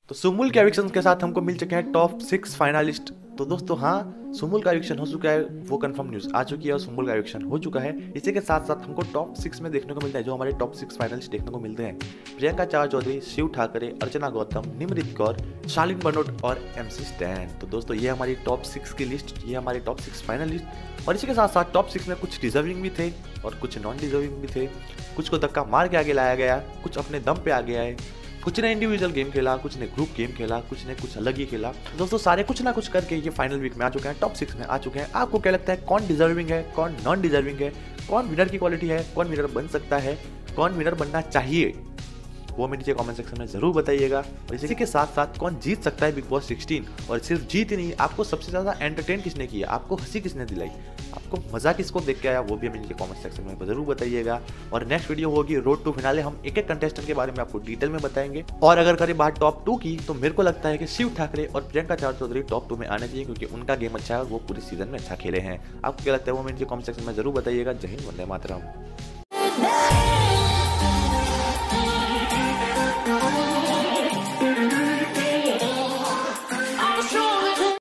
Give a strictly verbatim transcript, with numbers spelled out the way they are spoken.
तो सुमुल के एविक्शन के साथ हमको मिल चुके हैं टॉप सिक्स फाइनलिस्ट। तो दोस्तों हाँ, सुमुल का एविक्शन हो चुका है, वो कंफर्म न्यूज़ आ चुकी है और सुमुल का एविक्शन हो चुका है। इसी के साथ साथ हमको टॉप सिक्स में देखने को मिलता है, जो हमारे टॉप सिक्स फाइनलिस्ट देखने को मिलते हैं। प्रियंका चार चौधरी, शिव ठाकरे, अर्चना गौतम, निमृत कौर, शालीन बनोट और एमसी स्टैन। तो दोस्तों ये हमारी टॉप सिक्स की लिस्ट, ये हमारे टॉप सिक्स फाइनलिस्ट। और इसी के साथ साथ टॉप सिक्स में कुछ डिजर्विंग भी थे और कुछ नॉन डिजर्विंग भी थे। कुछ को धक्का मार के आगे लाया गया, कुछ अपने दम पे आ गया है। कुछ ने इंडिविजुअल गेम खेला, कुछ ने ग्रुप गेम खेला, कुछ ने कुछ अलग ही खेला। दोस्तों सारे कुछ ना कुछ करके ये फाइनल वीक में आ चुके हैं, टॉप सिक्स में आ चुके हैं। आपको क्या लगता है, कौन डिजर्विंग है, कौन नॉन डिजर्विंग है, कौन विनर की क्वालिटी है, कौन विनर बन सकता है, कौन विनर बनना चाहिए, वो हमें नीचे कमेंट सेक्शन में जरूर बताइएगा। और इसी के साथ साथ कौन जीत सकता है बिग बॉस सिक्सटीन। और सिर्फ जीत ही नहीं, आपको सबसे ज्यादा एंटरटेन किसने किया, आपको हंसी किसने दिलाई, आपको मजा किसको देख के आया, वो भी हमें नीचे कमेंट सेक्शन में जरूर बताइएगा। और नेक्स्ट वीडियो होगी रोड टू फिनाले, हम एक एक कंटेस्टेंट के बारे में आपको डिटेल में बताएंगे। और अगर करें बात टॉप टू की, तो मेरे को लगता है कि शिव ठाकरे और प्रियंका चार चौधरी टॉप टू में आने चाहिए, क्योंकि उनका गेम अच्छा है और वो पूरे सीजन में अच्छा खेले हैं। आपको क्या लगता है वो हमें नीचे कमेंट सेक्शन में जरूर बताइएगा। जय हिंद, वंदे मातरम।